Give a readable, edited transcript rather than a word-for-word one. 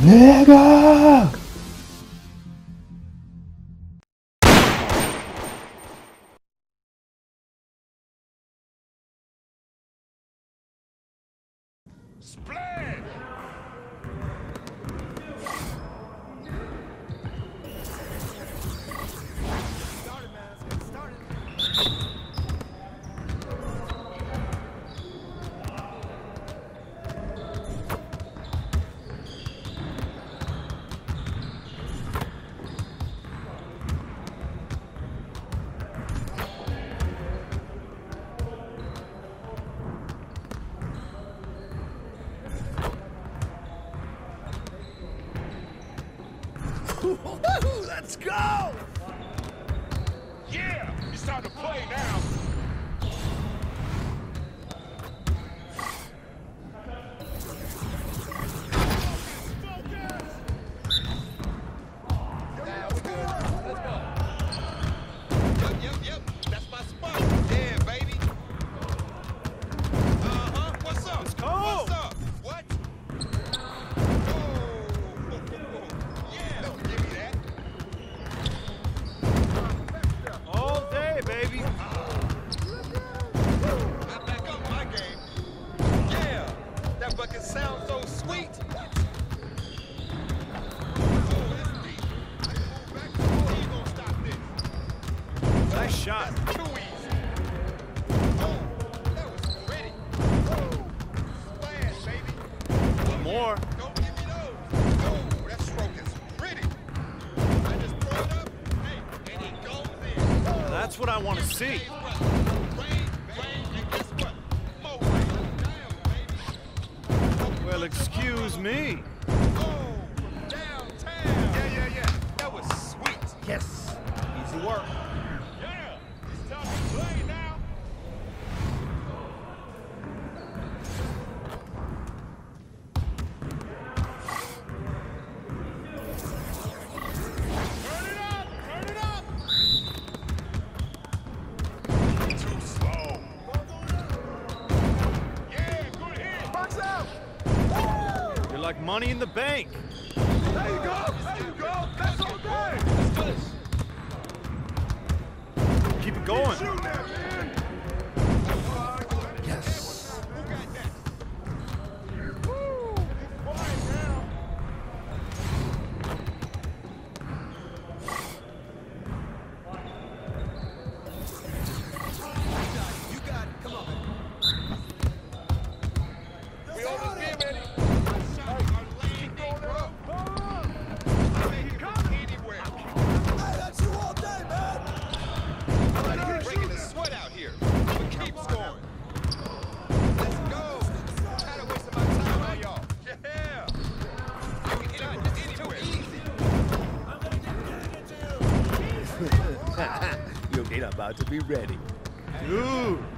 Nigga! Splash! Started, man. Let's get started. Let's go! Yeah! It's time to play now! Yep. That's my spot. Yeah, baby. What's up? Let's go! What's up? What? Yeah, don't give me that. All day, baby. I back up my game. Yeah, that bucket sounds so sweet. Nice shot. That's too easy. Oh, that was pretty. Splash, baby. One more. Don't give me those. Oh, that stroke is pretty. I just throw it up, hey, and it goes in. That's what I want to see. Rain, and guess what? More rain. Damn, baby. Well, excuse me. Oh, downtown. Yeah. That was sweet. Yes. Easy work. Yeah, it's time to play now. Turn it up! Too slow. Yeah, good hit. Box out. You're like money in the bank. There you go. That's all day. Keep it going. Shoot that, man. Yes. Who got that? Woo! Quiet now. You got it. Come on. We almost there, man. Shots are landing, bro. Make it from anywhere. Hey, that's you all day, man. You're breaking the sweat out here. But keep scoring. Let's go. Tired of wasting my time on y'all. Yeah. You can hit it from anywhere. Your gate about to be ready. Dude,